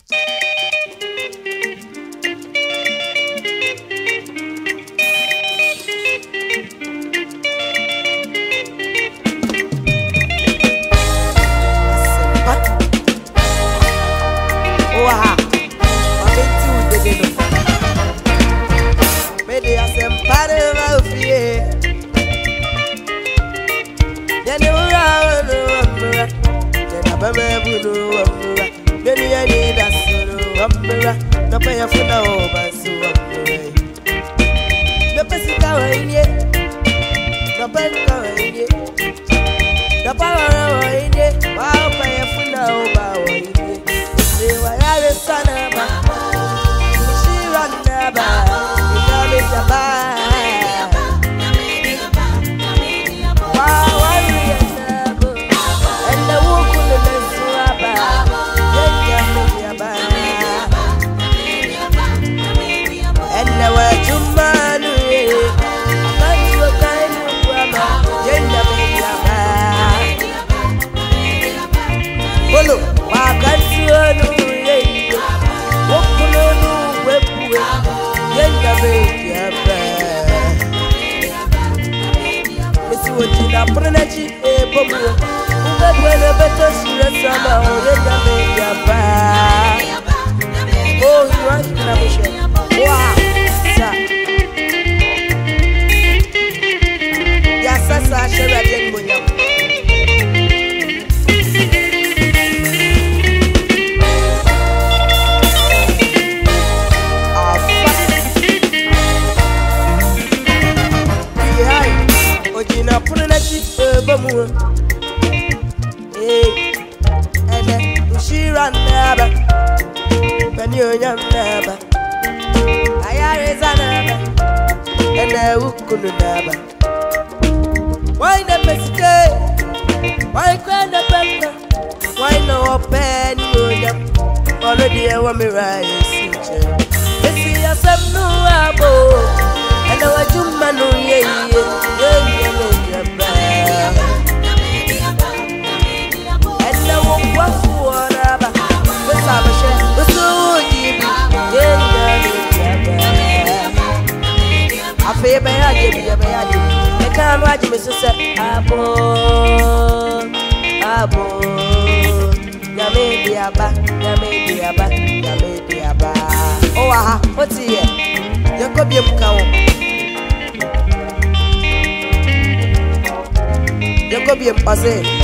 Osei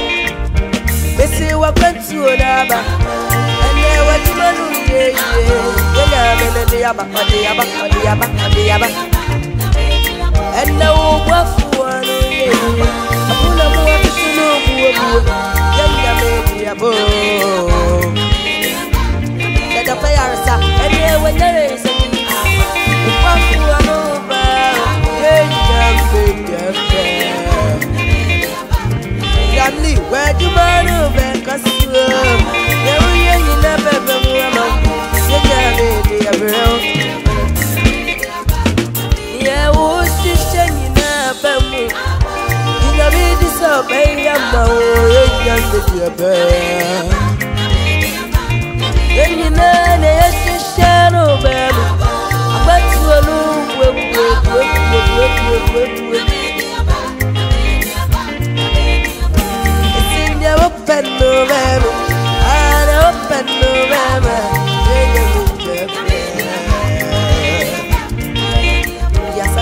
Blessing wa kwentu onaba ene wa jumanu ye ya mene yaba ene wo gwafu anu ye apuna mu wa tunu buwo ya me yabo da fa yarsa ene we nyere se gwafu anu ba ye me Yamli, where do you be? Cause you never yeah, who's this in never move? You know, me disobey your mouth, your bed. Then you know, there's a shadow, baby. I bet you a open November, and open November. Yes,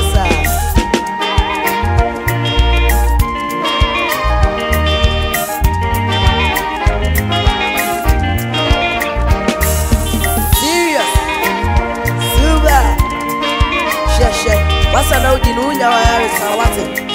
serious, super, share. What's an old in Unya? What's it?